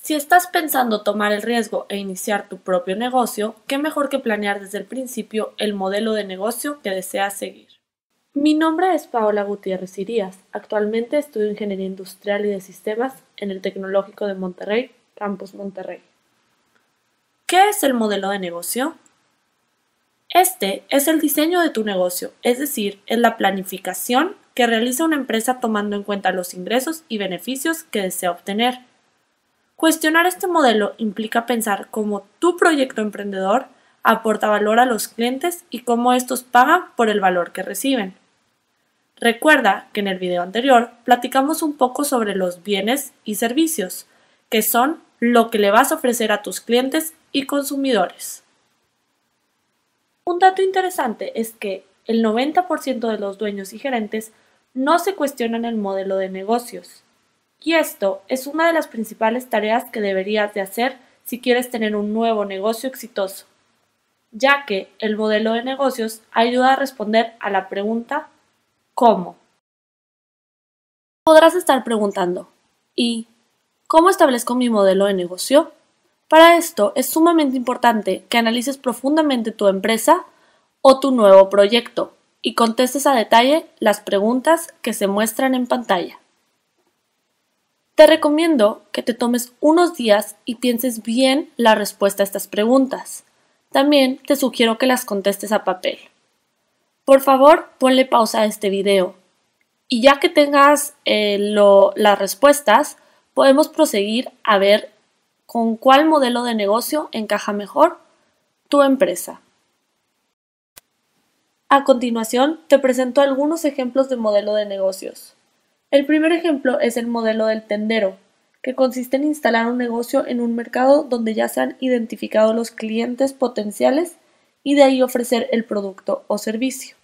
Si estás pensando tomar el riesgo e iniciar tu propio negocio, qué mejor que planear desde el principio el modelo de negocio que deseas seguir. Mi nombre es Paola Gutiérrez Irías. Actualmente estudio Ingeniería Industrial y de Sistemas en el Tecnológico de Monterrey, Campus Monterrey. ¿Qué es el modelo de negocio? Este es el diseño de tu negocio, es decir, es la planificación que realiza una empresa tomando en cuenta los ingresos y beneficios que desea obtener. Cuestionar este modelo implica pensar cómo tu proyecto emprendedor aporta valor a los clientes y cómo estos pagan por el valor que reciben. Recuerda que en el video anterior platicamos un poco sobre los bienes y servicios, que son lo que le vas a ofrecer a tus clientes y consumidores. Un dato interesante es que el 90% de los dueños y gerentes no se cuestionan el modelo de negocios. Y esto es una de las principales tareas que deberías de hacer si quieres tener un nuevo negocio exitoso, ya que el modelo de negocios ayuda a responder a la pregunta ¿cómo? Podrás estar preguntando, ¿y cómo establezco mi modelo de negocio? Para esto es sumamente importante que analices profundamente tu empresa o tu nuevo proyecto y contestes a detalle las preguntas que se muestran en pantalla. Te recomiendo que te tomes unos días y pienses bien la respuesta a estas preguntas. También te sugiero que las contestes a papel. Por favor, ponle pausa a este video. Y ya que tengas las respuestas, podemos proseguir a ver con cuál modelo de negocio encaja mejor tu empresa. A continuación, te presento algunos ejemplos de modelo de negocios. El primer ejemplo es el modelo del tendero, que consiste en instalar un negocio en un mercado donde ya se han identificado los clientes potenciales y de ahí ofrecer el producto o servicio.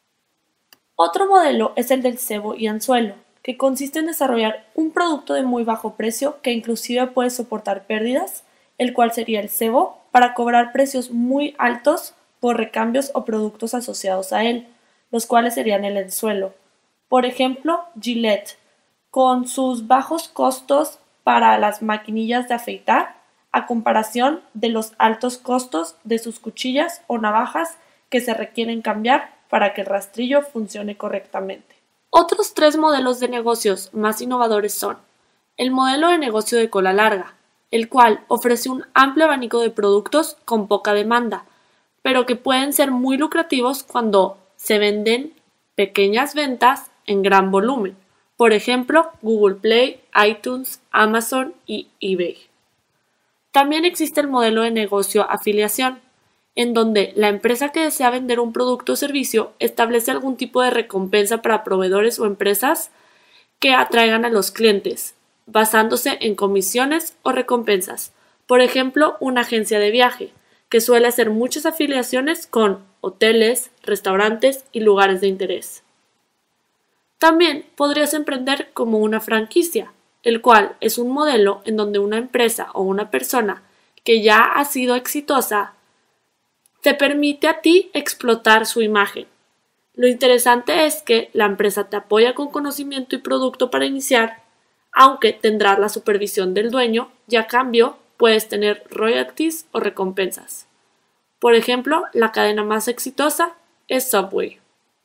Otro modelo es el del cebo y anzuelo, que consiste en desarrollar un producto de muy bajo precio que inclusive puede soportar pérdidas, el cual sería el cebo, para cobrar precios muy altos por recambios o productos asociados a él, los cuales serían el anzuelo. Por ejemplo, Gillette, con sus bajos costos para las maquinillas de afeitar, a comparación de los altos costos de sus cuchillas o navajas que se requieren cambiar para que el rastrillo funcione correctamente. Otros 3 modelos de negocios más innovadores son el modelo de negocio de cola larga, el cual ofrece un amplio abanico de productos con poca demanda, pero que pueden ser muy lucrativos cuando se venden pequeñas ventas en gran volumen, por ejemplo, Google Play, iTunes, Amazon y eBay. También existe el modelo de negocio afiliación, en donde la empresa que desea vender un producto o servicio establece algún tipo de recompensa para proveedores o empresas que atraigan a los clientes, basándose en comisiones o recompensas. Por ejemplo, una agencia de viaje, que suele hacer muchas afiliaciones con hoteles, restaurantes y lugares de interés. También podrías emprender como una franquicia, el cual es un modelo en donde una empresa o una persona que ya ha sido exitosa te permite a ti explotar su imagen. Lo interesante es que la empresa te apoya con conocimiento y producto para iniciar, aunque tendrás la supervisión del dueño y a cambio puedes tener royalties o recompensas. Por ejemplo, la cadena más exitosa es Subway.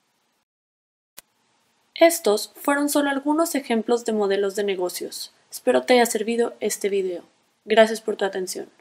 Estos fueron solo algunos ejemplos de modelos de negocios. Espero te haya servido este video. Gracias por tu atención.